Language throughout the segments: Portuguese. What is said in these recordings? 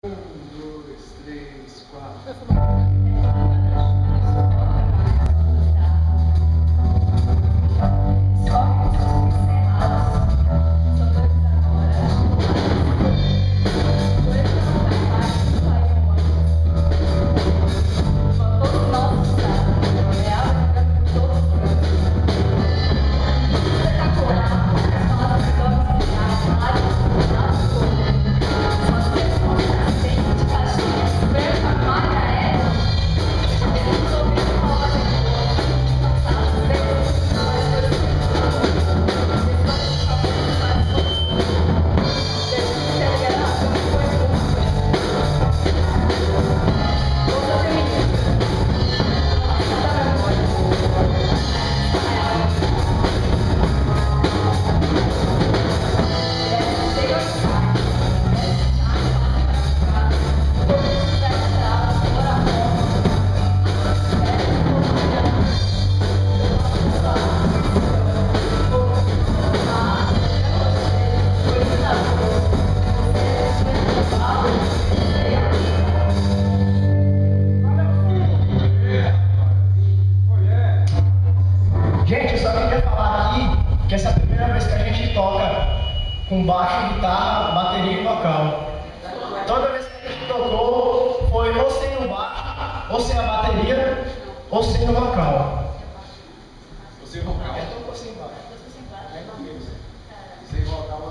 2, 3, 4. Com baixo, guitarra, bateria e vocal. Toda vez que a gente tocou, foi ou sem o baixo, ou sem a bateria, ou sem o vocal. Ou sem vocal? Tocou sem baixo. Sem vocal.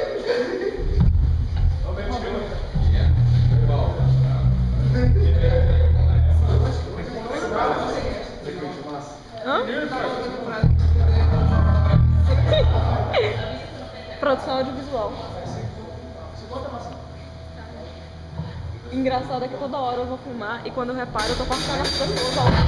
Produção audiovisual. Engraçado é que toda hora eu vou filmar e quando eu reparo eu tô cortando as pessoas ao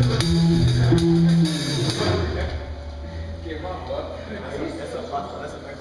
Essa parte parece